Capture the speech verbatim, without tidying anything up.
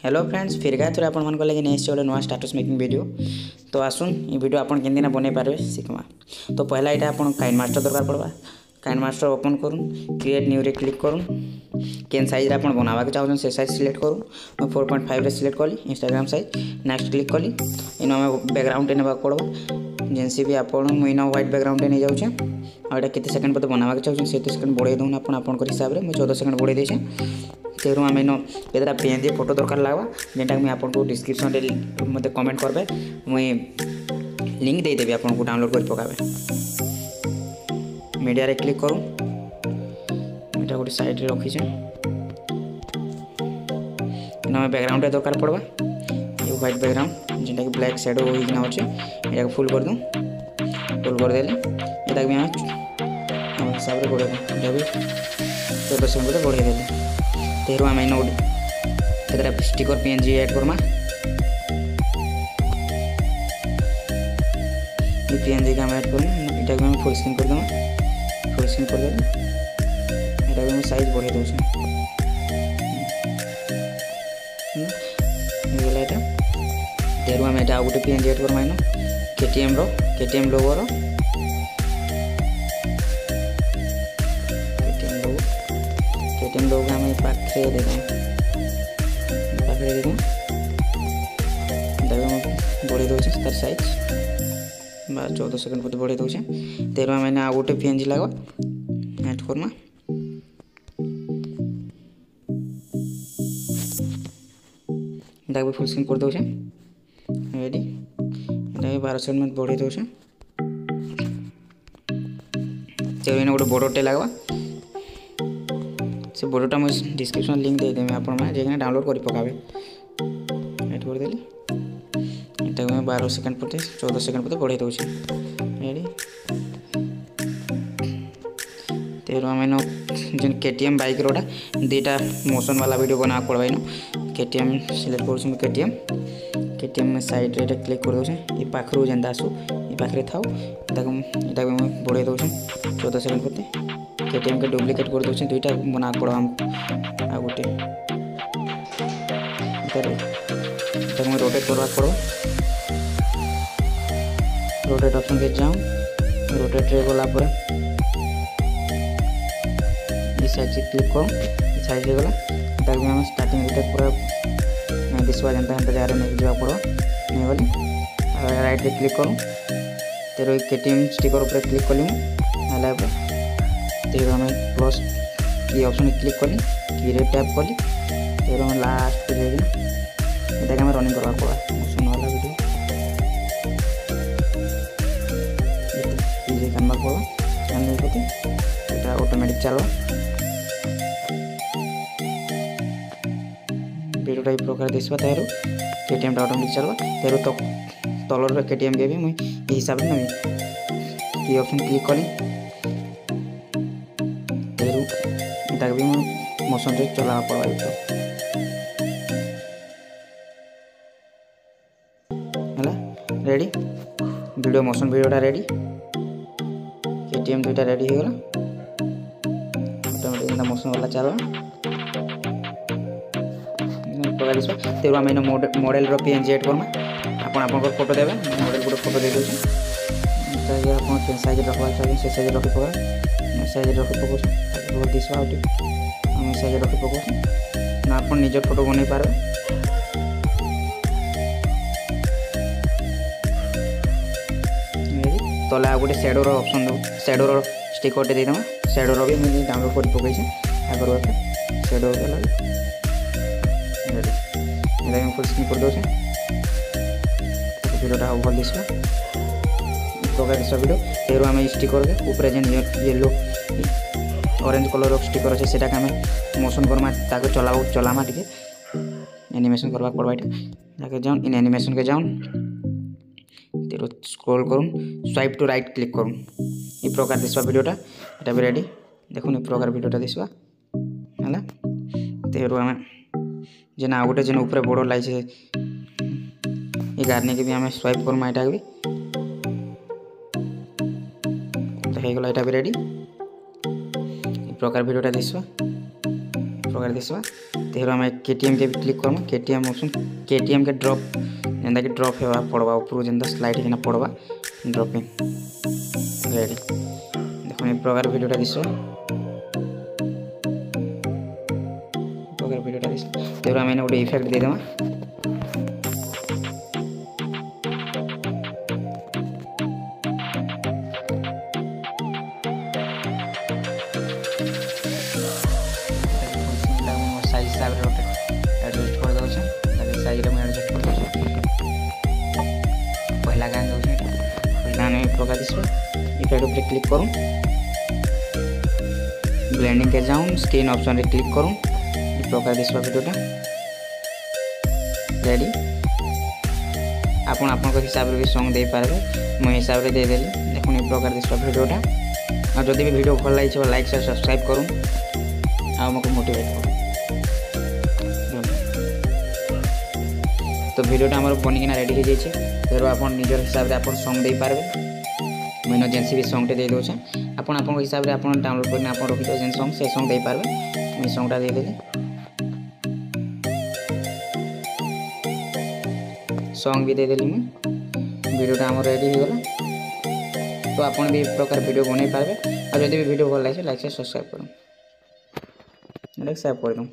Hello friends फिर गए थोड़े आपण मन लगे नेक्स्ट गोटे नुआ स्टाटस मेकिंग वीडियो तो आसुन ये वीडियो आपन केंदिना बने पारे शिखमा। तो पहला यहाँ आपन काइन मास्टर दरकार पड़वा। काइन मास्टर ओपन करूँ क्रिएट न्यू रे क्लिक करूँ केन साइज आप बनावा के चाहूँ से साइज सिलेक्ट करूँ मैं फोर पॉइंट फाइव सिलेक्ट कली इंस्टाग्राम साइज नेक्स्ट क्लिक कली इन बैकग्राउंड ने पड़वा जेनसी भी आप इन व्हाइट बैकग्राउंड नहीं जाऊँ और ये सेकंड पते बनावा के चाहूँ से सेकंड बढ़े दूँ आप हिसाब से मुझे चौदह सेकंड बढ़े देचे तेरू आम इन केतटा पीएनजी फोटो दरकार लगवा जेनटा मुझे आपको डिस्क्रिप्शन मत कमेंट करबे मुई लिंक देदेवी आपको डाउनलोड कर पकाबे। मीडिया रे क्लिक करूँ मीडिया गोटे साइड रे रखी इन बैकग्राउंड दरकार पड़वा ये व्हाइट बैकग्राउंड जेनटा कि ब्लैक शेडो होना अच्छे यहाँ फुल कर दूँ फुल करदे ये भी आम हिसाब से बढ़े दूँ भी चौदह सेकंड बढ़े देली तेरु आम इन गोटे स्टिकर पीएनजी ऐड करमा ये पीएनजी का ऐड कर यहाँ भी फुल स्क्रीन कर देमा फुल स्क्रीन कर दे यहाँ भी साइज बढ़े दूसरे तेरु आम यहाँ गोटे पीएनजी ऐड करमा इन केटीएम रो केटीएम लोगो रो केटीएम लोगो आम पाखे दे पाखे दे बढ़े दूचे तार साइज बार चौदह सेकंड पर बढ़े दूचे तेरु आम आ गोटे पीएनजी लगवा ऐड करमा भी फुल स्क्रीन कर दूचे रेडी भी बारह सेकंड में बढ़े दूचे तेरु इन गोटे बड़टे लगवा से बड़टा मुझे डिस्क्रिप्शन लिंक दे देमी आप डाउनलोड कर पकाबे ऐड कर देली ये मैं बारह सेकंड पर चौदह सेकंड पर बढ़े दूचे रेडी तेरु आम इन जेन केटीएम बाइक रोटा दुटा मोशन वाला वीडियो बना पड़वा इन केटीएम सिलेक्ट करूँ केटीएम केटीएम में साइड रे क्लिक कर दूचे ये पाखरु जेनता आसू ये पाखे थाऊ यहाँ भी मुझे बढ़े दूचे चौदह सेकंड पर केटीएम के डुप्लिकेट कर दूचे दुईटा बना पड़ा हम आ गोटे मुझे रोटेट करवा पड़ो रोटेट ऑप्शन के जाऊँ रोटेट रे गला पर ये साइज क्लिक करूँ साइज हो गला भी हम स्टार्टिंग पूरा नहीं दिशा जनता जनता जगह नहीं जावा पड़ो नहीं बोली राइट रे क्लिक करूँ तेरे केटीएम स्टिकर ऊपर क्लिक कली मुझे तेरु आम प्लस ये ऑप्शन क्लिक कली की रे टैप कली तेरु आम लास्ट पे जाइए आम रनिंग करवा पड़ा मोशन वाला वीडियो ये करना पड़ा चैनल प्रति ये ऑटोमेटिक चलो वीडियो प्रकार दिशा तेरु केटीएम ऑटोमेटिक चलवा तेरु तो तलर केटीएम के भी मुझे हिसाब से नहीं ये ऑप्शन क्लिक कली तक भी मोशन से चला पड़ा है रेडी वीडियो मोशन वीडियोटा रेडी केटीएम दुईटा रेडी हो गला ऑटोमेटिक मोशन वाला चलो तेरु आम मॉडल रो पीएनजी ऐड करमा आपन आपन फोटो देबे मॉडल गोटे फोटो दे दूँ आप साइज रखवा चाहिए से साइज रखी पका साइज रखी पकाऊँ दिशा आम साइज रखी पकाऊँ ना आप निज फोटो बन पारे तले आ गोटे शेडोर ऑप्शन दो शेडोर स्टिकर दे देमा शेडोर भी मुझे डाउनलोड कर पकई आगर शेडो फुल स्क्रीन कर दूचे वीडियोटा भल दिशा प्रकार दिशा वीडियो तेरु आम स्टिकर के ऊपर जेन येलो ऑरेंज कलर स्टिकर अच्छे से आम मोशन करमा ताको चला चलामा टे एनिमेशन करवा पड़वा ये जाऊन इन एनिमेशन के जाऊन तेरु स्क्रॉल करूँ स्वाइप टू राइट क्लिक करूँ ये प्रकार दिशा वीडियोटा ये भी रेडी देखुन ये प्रकार वीडियोटा दिशा है तेरु आम जेन आ गोटे जेन ऊपर बड़ लाइसे ये गार्नी के भी आम स्वाइप करमा यहाँ भी तो हो गला यहाँ भी रेडी प्रकार वीडियोटा दिशा प्रकार दिसवा तेहर आम केटीएम के भी क्लिक करमा केटीएम ऑप्शन केटीएम के ड्रॉप जेनता कि ड्रॉप हेवा पड़वा ऊपर जेनता स्लाइड किना पड़वा ड्रॉपिंग रेडी देखो ये प्रकार वीडियोटा दिसवा प्रकार वीडियोटा दिस तेहर आम एने गोटे इफेक्ट दे देमा साइज हिसाब से गोटे एडजस्ट कर दे साइज में एडजस्ट कर दे पहला गान दे पहला आने प्रकार दिसवा इफेक्ट ऊपर क्लिक करूँ ब्लेंडिंग के जाऊँ स्क्रीन ऑप्शन रे क्लिक करूँ ये प्रकार दिसवा वीडियोटा रेडी आपन आपन हिसाब रे भी सॉन्ग दे पारबे मैं हिसाब रे दे देली देखो ये प्रकार दिसवा वीडियोटा और जदि भी वीडियो भल लागिछ लाइक शेयर सब्सक्राइब करूँ आ मको मोटिवेट करूँ तो वीडियोटा आमर बनिकिना रेडी हो जाइए तेर आप निजर हिसाब से आप सॉन्ग दे पारबे मैं जेनसी भी सॉन्ग दे दूचे आपन आपन हिसाब से आप डाउनलोड करना आप रखी जेन सॉन्ग से सॉन्ग दे पारबे मैं सॉन्गटा दे देली सॉन्ग भी दे देली मैं वीडियोटा आमर रेडी हो गला तो आपन भी प्रकार वीडियो बनै पारबे और जदि भी वीडियो भल लागे लाइक से सब्सक्राइब करूँ लाइक शेयर कर दूँ।